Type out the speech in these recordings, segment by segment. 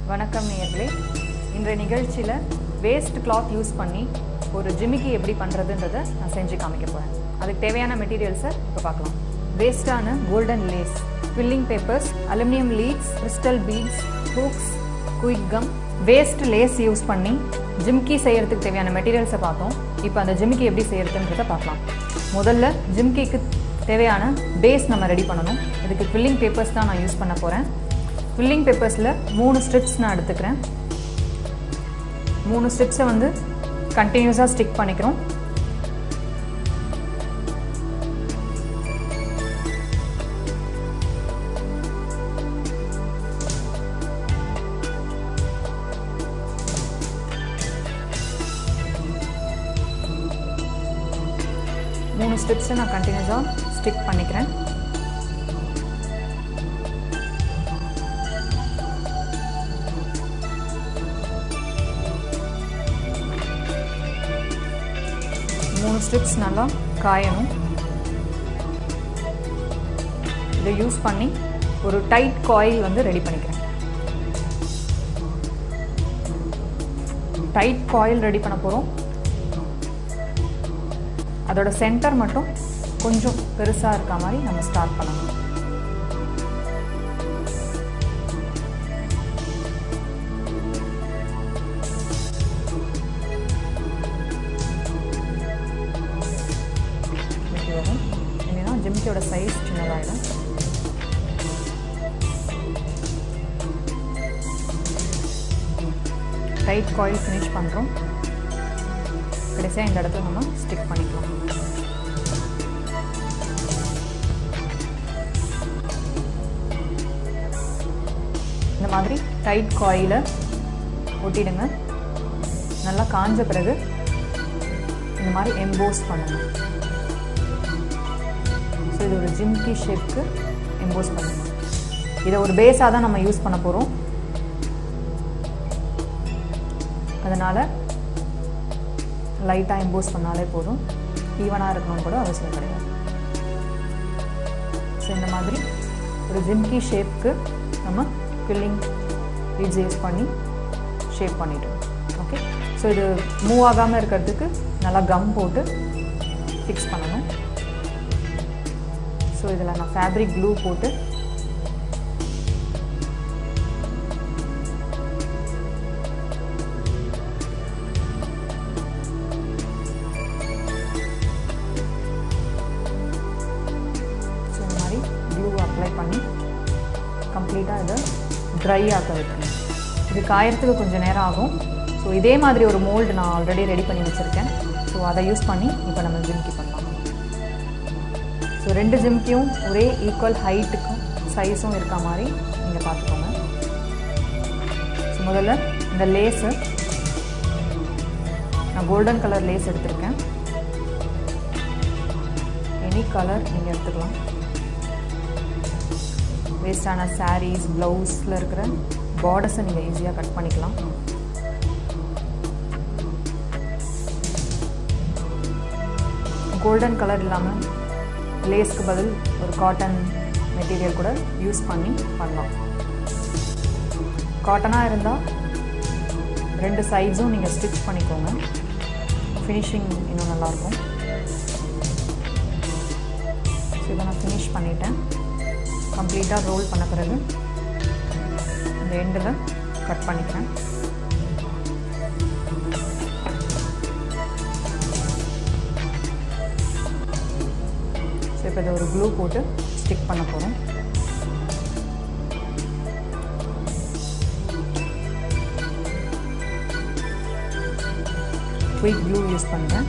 வணக்கம் நேயர்களே. இன்றைய நிகழ்ச்சியில் வேஸ்ட் கிளாத் யூஸ் பண்ணி ஒரு ஜிமிக்கி எப்படி பண்ணுறதுன்றதை நான் செஞ்சு காமிக்க போகிறேன். அதுக்கு தேவையான மெட்டீரியல்ஸை இப்போ பார்க்கலாம். வேஸ்டான golden lace, filling papers, aluminium lids, crystal beads, hooks, quick gum. Waste lace use பண்ணி ஜிமிக்கி செய்கிறதுக்கு தேவையான மெட்டீரியல்ஸை பார்த்தோம். இப்போ அந்த ஜிமிக்கி எப்படி செய்கிறதுன்றதை பார்க்கலாம். முதல்ல ஜிமிக்கிக்கு தேவையான பேஸ் நம்ம ரெடி பண்ணணும். இதுக்கு ஃபில்லிங் பேப்பர்ஸ் தான் நான் யூஸ் பண்ண போகிறேன். ஃபில்லிங் பேப்பர்ஸில் 3 ஸ்ட்ரிப்ஸ் நான் எடுத்துக்கிறேன். 3 ஸ்ட்ரிப்ஸை வந்து கண்டினியூஸாக ஸ்டிக் பண்ணிக்கிறோம். மூணு ஸ்ட்ரிப்ஸை நான் கண்டினியூஸாக ஸ்டிக் பண்ணிக்கிறேன். மூணு ஸ்ட்ரிப்ஸ் நல்லா காயணும். இதை யூஸ் பண்ணி ஒரு டைட் காயில் வந்து ரெடி பண்ணிக்கிறேன். டைட் காயில் ரெடி பண்ண போகிறோம். அதோட சென்டர் மட்டும் கொஞ்சம் பெருசாக இருக்க மாதிரி நம்ம ஸ்டார்ட் பண்ணணும். இல்லைன்னா ஜிமிக்கியோட சைஸ் சின்னதாகிடும். டைட் காயில் ஃபினிஷ் பண்ணுறோம். கடைசியாக இந்த இடத்துல நம்ம ஸ்டிக் பண்ணிக்கலாம். இந்த மாதிரி டைட் காயிலை ஒட்டிடுங்க. நல்லா காஞ்ச பிறகு இந்த மாதிரி எம்போஸ் பண்ணுங்க. ஸோ இது ஒரு ஜிமிக்கி ஷேப்க்கு எம்போஸ் பண்ணுங்க. இதை ஒரு பேஸாக தான் நம்ம யூஸ் பண்ண போகிறோம். அதனால் லைட்டாக எம்போஸ் பண்ணாலே போதும். ஈவனாக இருக்கணும்னு கூட அவசியம் கிடையாது. ஸோ இந்த மாதிரி ஒரு ஜிமிக்கி ஷேப்க்கு நம்ம ஃபில்லிங் பீட்ஸ் யூஸ் பண்ணி ஷேப் பண்ணிட்டோம். ஓகே. ஸோ இது மூவ் ஆகாமல் இருக்கிறதுக்கு நல்லா கம் போட்டு ஃபிக்ஸ் பண்ணணும். ஸோ இதில் நான் ஃபேப்ரிக் க்ளூ போட்டு க்ளூ அப்ளை பண்ணி கம்ப்ளீட்டாக இதை ட்ரை ஆக்க வைக்கணும். இது காயறதுக்கு கொஞ்சம் நேரம் ஆகும். ஸோ இதே மாதிரி ஒரு மோல்டு நான் ஆல்ரெடி ரெடி பண்ணி வச்சுருக்கேன். ஸோ அதை யூஸ் பண்ணி இப்போ நம்ம ஜிமிக்கி பண்ணலாம். ஸோ 2 ஜிமிக்கியும் ஒரே ஈக்குவல் ஹைட்டுக்கும் சைஸும் இருக்க மாதிரி நீங்கள் பார்த்துக்கோங்க. ஸோ முதல்ல இந்த லேஸு நான் கோல்டன் கலர் லேஸ் எடுத்திருக்கேன். எனி கலர் நீங்கள் எடுத்துக்கலாம். வேஸ்டான சாரீஸ், ப்ளவுஸில் இருக்கிற பார்டர்ஸை நீங்கள் ஈஸியாக கட் பண்ணிக்கலாம். கோல்டன் கலர் இல்லாமல் லேஸ்க்கு பதில் ஒரு காட்டன் மெட்டீரியல் கூட யூஸ் பண்ணி பண்ணலாம். காட்டனாக இருந்தால் 2 சைட்ஸும் நீங்கள் ஸ்டிச் பண்ணிக்கோங்க. ஃபினிஷிங் இன்னும் நல்லாயிருக்கும். ஸோ இதை நான் ஃபினிஷ் பண்ணிட்டேன். கம்ப்ளீட்டாக ரோல் பண்ண பிறகு இந்த எண்டில் கட் பண்ணிக்கிறேன். ஸோ இப்போ இதை ஒரு க்ளூ போட்டு ஸ்டிக் பண்ண போகிறோம். குயிக் க்ளூ யூஸ் பண்ணுறேன்.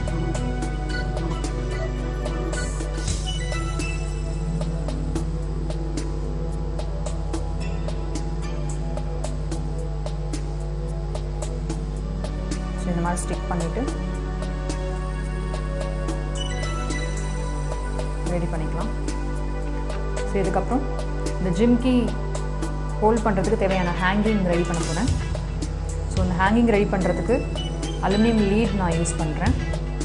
இந்த மாதிரி ஸ்டிக் பண்ணிவிட்டு ரெடி பண்ணிக்கலாம். ஸோ இதுக்கப்புறம் இந்த ஜிமிக்கி ஹோல்ட் பண்ணுறதுக்கு தேவையான ஹேங்கிங் ரெடி பண்ண போகிறேன். ஸோ இந்த ஹேங்கிங் ரெடி பண்ணுறதுக்கு அலுமினியம் லீட் நான் யூஸ் பண்ணுறேன்.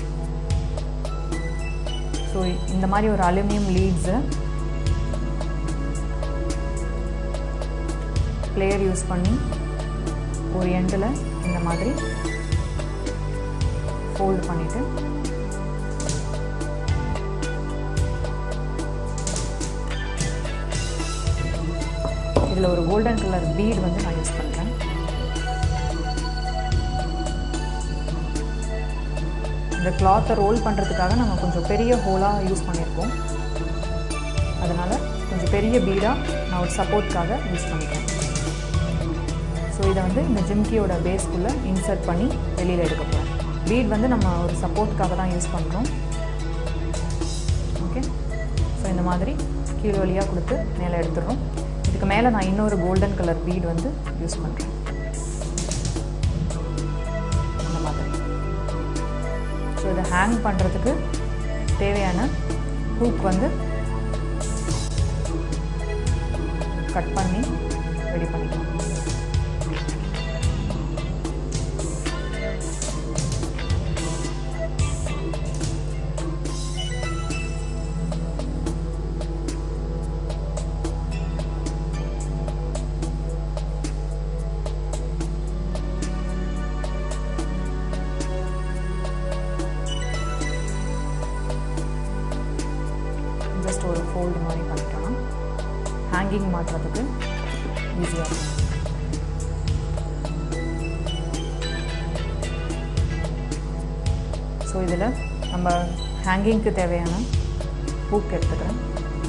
ஸோ இந்த மாதிரி ஒரு அலுமினியம் லீட்ஸை பிளேயர் யூஸ் பண்ணி ஒரு எண்டில் இந்த மாதிரி ஃபோல்ட் பண்ணிவிட்டு இதில் ஒரு கோல்டன் கலர் பீட் வந்து நான் யூஸ் பண்ணுறேன். இந்த கிளாத்தை ரோல் பண்ணுறதுக்காக நம்ம கொஞ்சம் பெரிய ஹோலாக யூஸ் பண்ணியிருக்கோம். அதனால் கொஞ்சம் பெரிய பீடாக நான் ஒரு சப்போர்ட்காக யூஸ் பண்ணிக்கிறேன். ஸோ இதை வந்து இந்த ஜிம்கியோட பேஸ்க்குள்ளே இன்சர்ட் பண்ணி வெளியில் எடுக்க போகிறேன். பீட் வந்து நம்ம ஒரு சப்போர்ட்காக தான் யூஸ் பண்ணுறோம். ஓகே, ஸோ இந்த மாதிரி கீழே வழியாக கொடுத்து மேலே எடுத்துடுறோம். இதுக்கு மேலே நான் இன்னொரு கோல்டன் கலர் பீட் வந்து யூஸ் பண்ணுறேன். இந்த மாதிரி. ஸோ இதை ஹேங் பண்ணுறதுக்கு தேவையான ஹூக் வந்து கட் பண்ணி ரெடி பண்ணிக்கலாம். ஜஸ்ட் ஒரு ஃபோல்டு மாதிரி பண்ணிட்டோம்னா ஹேங்கிங் மாட்டுறதுக்கு ஈஸியாக இருக்கும். ஸோ இதில் நம்ம ஹேங்கிங்க்கு தேவையான ஹூக் எடுத்துக்கிறேன்.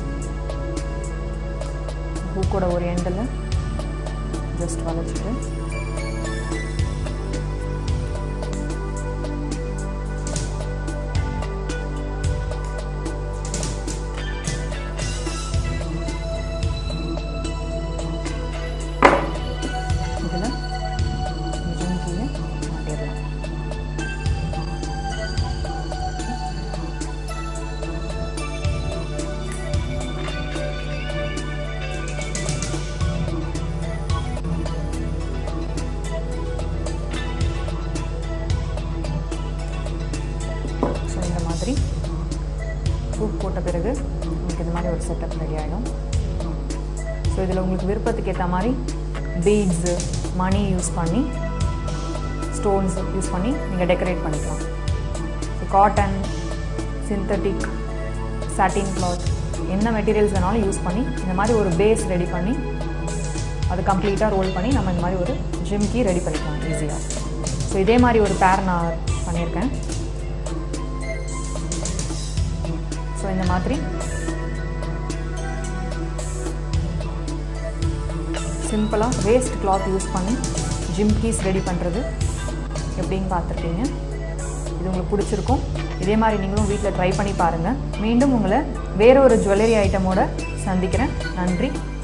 ஹூக்கோட ஒரு எண்டில் ஜஸ்ட் வளைச்சிட்டு ஹூக் போட்ட பிறகு உங்களுக்கு இது மாதிரி ஒரு செட்டப் ரெடி ஆகிடும். ஸோ இதில் உங்களுக்கு விருப்பத்துக்கு ஏற்ற மாதிரி பீட்ஸு, மணி யூஸ் பண்ணி, ஸ்டோன்ஸ் யூஸ் பண்ணி நீங்கள் டெக்கரேட் பண்ணிக்கலாம். So cotton, synthetic, satin cloth, என்ன மெட்டீரியல்ஸ் வேணாலும் யூஸ் பண்ணி இந்த மாதிரி ஒரு பேஸ் ரெடி பண்ணி அது கம்ப்ளீட்டாக ரோல் பண்ணி நம்ம இந்த மாதிரி ஒரு ஜிம்கி ரெடி பண்ணிக்கலாம் ஈஸியாக. ஸோ இதே மாதிரி ஒரு பேர் நான் பண்ணியிருக்கேன். ஸோ இந்த மாதிரி சிம்பிளாக வேஸ்ட் கிளாத் யூஸ் பண்ணி ஜிம்கீஸ் ரெடி பண்ணுறது எப்படின்னு பார்த்துருக்கீங்க. இது உங்களுக்கு பிடிச்சிருக்கும். இதே மாதிரி நீங்களும் வீட்டில் ட்ரை பண்ணி பாருங்கள். மீண்டும் உங்களை வேற ஒரு ஜுவல்லரி ஐட்டமோட சந்திக்கிறேன். நன்றி.